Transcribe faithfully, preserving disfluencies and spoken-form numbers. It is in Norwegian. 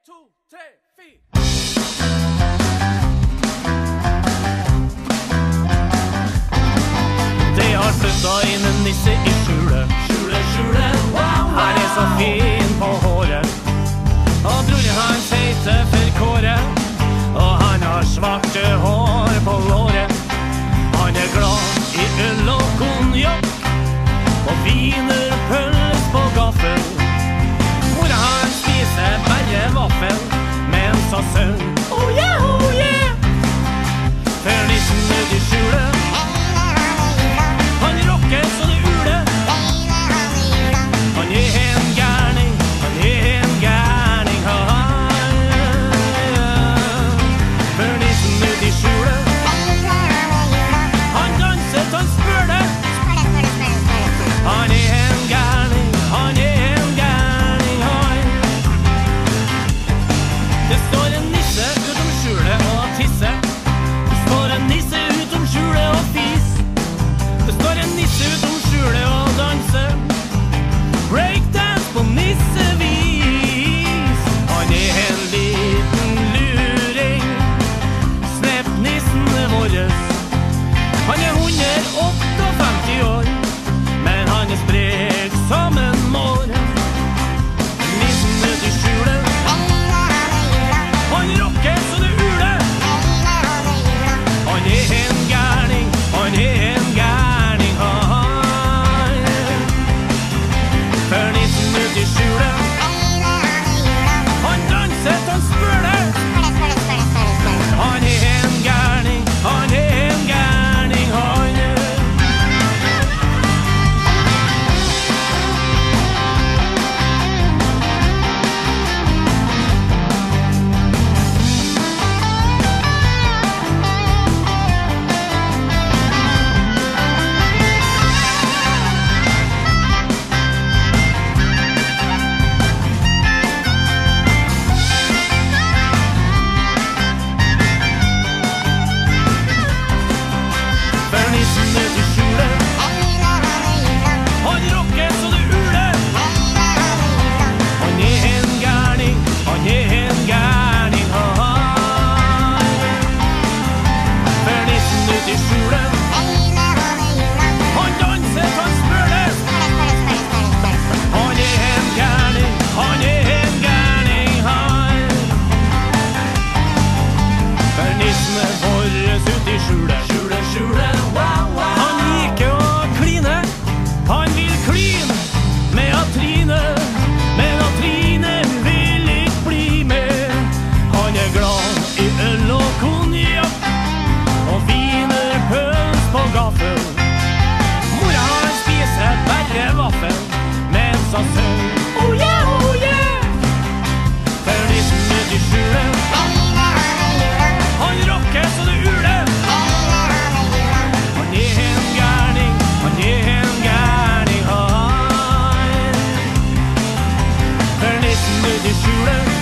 to, tre, fire. Det har flyttet inn en nisse i skjule. Skjule, skjule, wow, wow. Han er så fin på håret. Og broren hans heter for Kåre. Og han har svarte hår på låret. Han er glad i øl og konjakk. Og viner pølse på gaffel. Mora han spiser bare vaffel. Mens han sønn, oh yeah, oh yeah. For nissen ut i skjule. Han rocker så det ule. Han er en gærning, han er en gærning. For nissen ut i skjule. Han danser, han spør det. Han er en gærning, han er en gærning. Det står en nisse utom skjulet og tisse. Det står en nisse utom skjulet og fis. Det står en nisse utom skjulet og danse. Breakdance på nissevis. Han er en liten luring. Sneppnissen våres. Han er hundre femti år. Men han er sprek som en mår. Nissen ut i skjulet. Han rocker så det ule. Han er en gærning, han er en gærning. For nissen ut i skjulet. Han danser, han spør det. Han er en gærning, han er en gærning. Han er for nissen ut i skjulet. Han rocker så det ule. Han er en gærning, han er en gærning. For nissen ut i skjulet. Han danser, han spør det. Han er en gærning, han er en gærning. For nissen våres ut i skjulet. Skjule, skjule, wow, wow. Han liker å kline. Han vil kline med Atrine. Men Atrine vil ikke bli med. Han er glad i øl og konjakk. Og viner pølse på gaffel. Mora han spiser bare vaffel. Mens han sønn, oh yeah, oh yeah. For nissen ut i skjulet. Han rocker så det ule. Han er en gærning, han er en gærning. For nissen ut i skjulet.